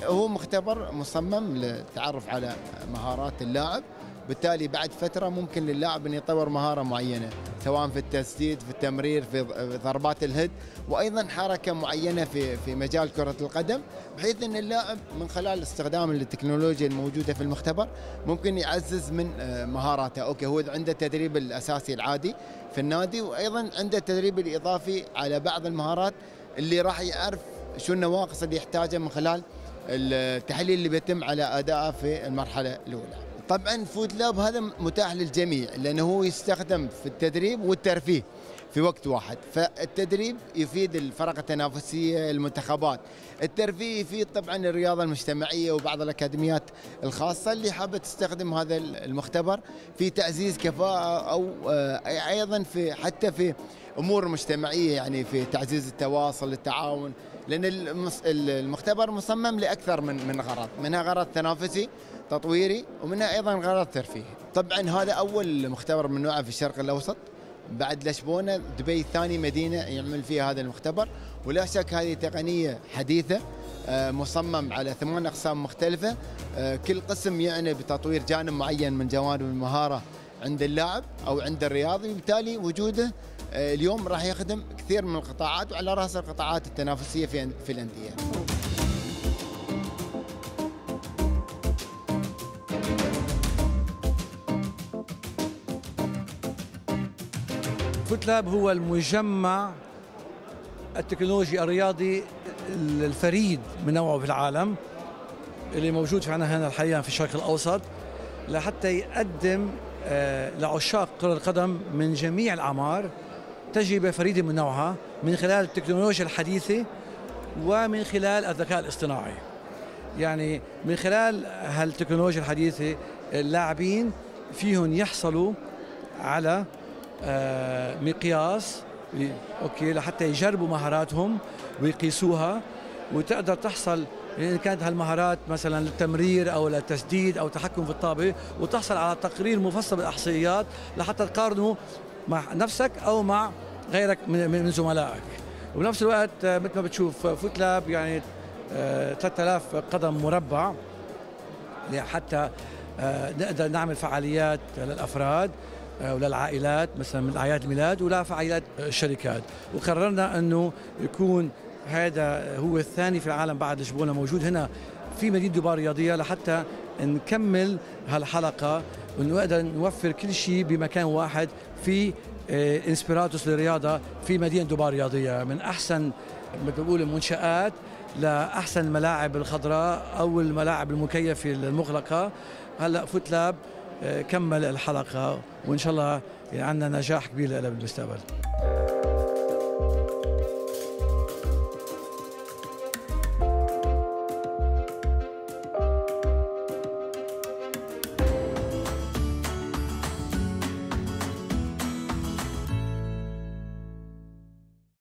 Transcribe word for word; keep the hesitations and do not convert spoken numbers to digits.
هو مختبر مصمم للتعرف على مهارات اللاعب، بالتالي بعد فترة ممكن للاعب أن يطور مهارة معينة سواء في التسديد، في التمرير، في ضربات الهيد، وأيضا حركة معينة في في مجال كرة القدم، بحيث أن اللاعب من خلال استخدام التكنولوجيا الموجودة في المختبر ممكن يعزز من مهاراته. أوكي، هو عنده التدريب الأساسي العادي في النادي، وأيضا عنده التدريب الإضافي على بعض المهارات اللي راح يعرف شو النواقص اللي يحتاجها من خلال التحليل اللي بيتم على أدائه في المرحلة الأولى. طبعا فود لاب هذا متاح للجميع لأنه هو يستخدم في التدريب والترفيه في وقت واحد. فالتدريب يفيد الفرق التنافسية، المنتخبات. الترفيه يفيد طبعا الرياضة المجتمعية وبعض الأكاديميات الخاصة اللي حابة تستخدم هذا المختبر في تعزيز كفاءة، أو أيضا في حتى في أمور مجتمعية، يعني في تعزيز التواصل، التعاون، لأن المختبر مصمم لأكثر من من غرض، منها غرض تنافسي تطويري، ومنها أيضا غرض ترفيهي. طبعا هذا أول مختبر من نوعه في الشرق الأوسط، بعد لشبونة دبي ثاني مدينة يعمل فيها هذا المختبر، ولا شك هذه تقنية حديثة مصمم على ثمان أقسام مختلفة، كل قسم يعني بتطوير جانب معين من جوانب المهارة عند اللاعب أو عند الرياضي، وبالتالي وجوده اليوم راح يخدم كثير من القطاعات، وعلى رأس القطاعات التنافسية في في الأندية. فوت لاب هو المجمع التكنولوجي الرياضي الفريد من نوعه في العالم، اللي موجود في عنا هنا حاليا في الشرق الأوسط، لحتى يقدم لعشاق كرة القدم من جميع الأعمار تجربة فريدة من نوعها من خلال التكنولوجيا الحديثة ومن خلال الذكاء الاصطناعي. يعني من خلال هالتكنولوجيا الحديثة اللاعبين فيهم يحصلوا على مقياس اوكي لحتى يجربوا مهاراتهم ويقيسوها، وتقدر تحصل إن كانت هالمهارات مثلا للتمرير او للتسديد او التحكم في الطابه، وتحصل على تقرير مفصل بالاحصائيات لحتى تقارنه مع نفسك او مع غيرك من زملائك. وبنفس الوقت مثل ما بتشوف فوت لاب يعني ثلاثة آلاف قدم مربع حتى نقدر نعمل فعاليات للافراد وللعائلات مثلا من اعياد الميلاد، ولا فعاليات الشركات. وقررنا انه يكون هذا هو الثاني في العالم بعد لشبونه موجود هنا في مدينه دبي الرياضيه، لحتى نكمل هالحلقه ونقدر نوفر كل شيء بمكان واحد في انسبيراتوس للرياضه في مدينه دبي الرياضيه، من احسن مثل ما بقول المنشات لاحسن الملاعب الخضراء او الملاعب المكيفه المغلقه. هلا فوت لاب كمل الحلقه، وان شاء الله عندنا نجاح كبير لها بالمستقبل.